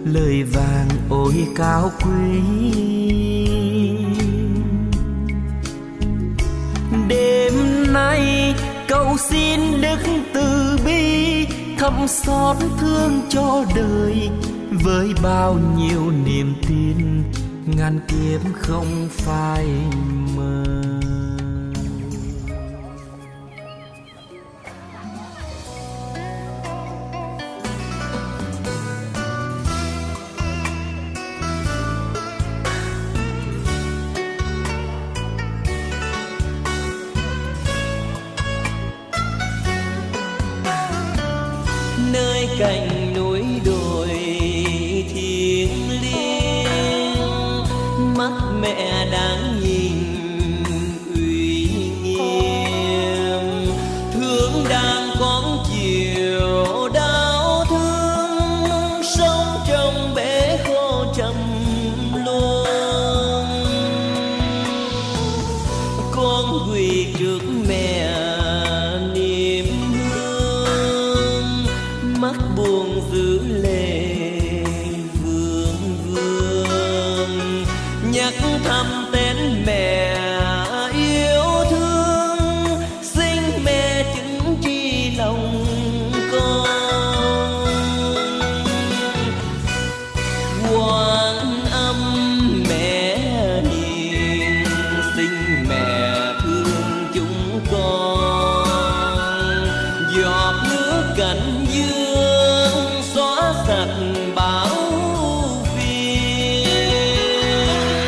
lời vàng ôi cao quý. Đêm nay cầu xin đức từ bi thấm xót thương cho đời, với bao nhiêu niềm tin ngàn kiếp không phai mờ. Nơi cạnh núi đồi thiêng liêng, mắt mẹ đáng nhìn uy nghiêm. Thương đang quán chiều đau thương, sống trong bể khô trầm luân. Con quỳ trước mẹ niềm hương, mắt buồn giữ lệ vương vương, nhắc thăm tên mẹ yêu thương, xin mẹ chứng chi lòng con. Quan âm mẹ hiền, xin mẹ thương chúng con. Giọt nước cảnh dương xóa sạch bão phiền.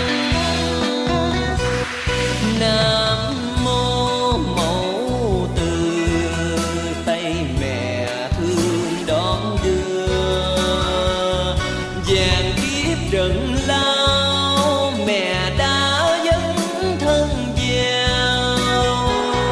Nam mô mẫu từ, tay mẹ thương đón đưa. Vàng kiếp trận lao, mẹ đã dấn thân vào.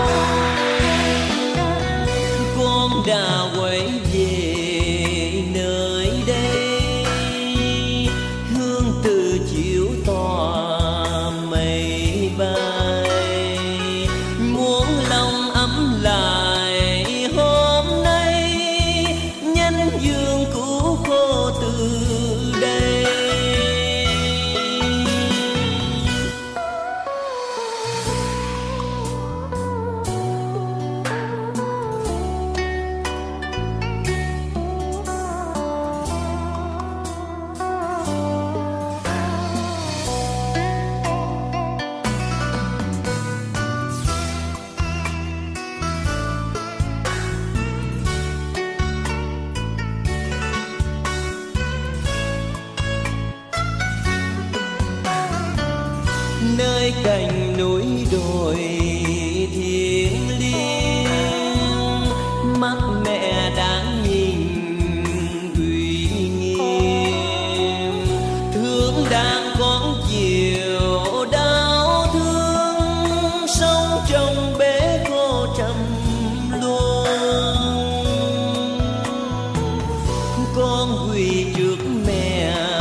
Con đã quay về nơi đây, hương từ chiếu tỏa mây bay. Muốn lòng ấm lại hôm nay, nhanh dương cứu khô từ đây. Nơi cạnh núi đồi thiêng liêng, mắt mẹ đáng nhìn uy nghiêm. Thương đang quán chiều đau thương, sống trong bể khô trầm luân. Con quỳ trước mẹ